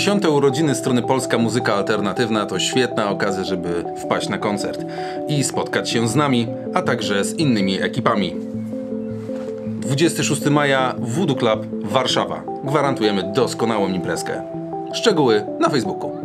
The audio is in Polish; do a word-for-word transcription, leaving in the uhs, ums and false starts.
Dziesiąte urodziny strony Polska Muzyka Alternatywna to świetna okazja, żeby wpaść na koncert i spotkać się z nami, a także z innymi ekipami. dwudziestego szóstego maja Voodoo Club Warszawa. Gwarantujemy doskonałą imprezkę. Szczegóły na Facebooku.